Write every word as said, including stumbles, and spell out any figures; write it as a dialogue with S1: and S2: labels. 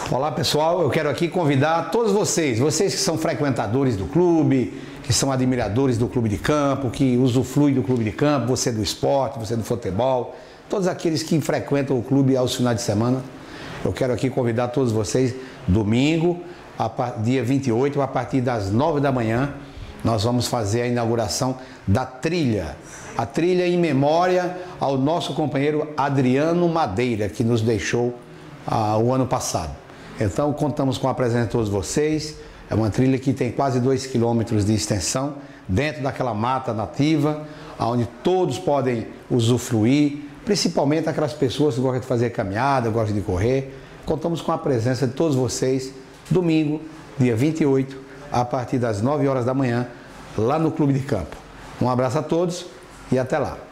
S1: Olá pessoal, eu quero aqui convidar todos vocês, vocês que são frequentadores do clube, que são admiradores do clube de campo, que usufruem do clube de campo, você do esporte, você do futebol, todos aqueles que frequentam o clube aos finais de semana. Eu quero aqui convidar todos vocês, domingo, dia vinte e oito, a partir das nove da manhã, nós vamos fazer a inauguração da trilha. A trilha em memória ao nosso companheiro Adriano Madeira, que nos deixou ah, o ano passado. Então, contamos com a presença de todos vocês. É uma trilha que tem quase dois quilômetros de extensão, dentro daquela mata nativa, onde todos podem usufruir, principalmente aquelas pessoas que gostam de fazer caminhada, gostam de correr. Contamos com a presença de todos vocês, domingo, dia vinte e oito, a partir das nove horas da manhã, lá no Clube de Campo. Um abraço a todos e até lá.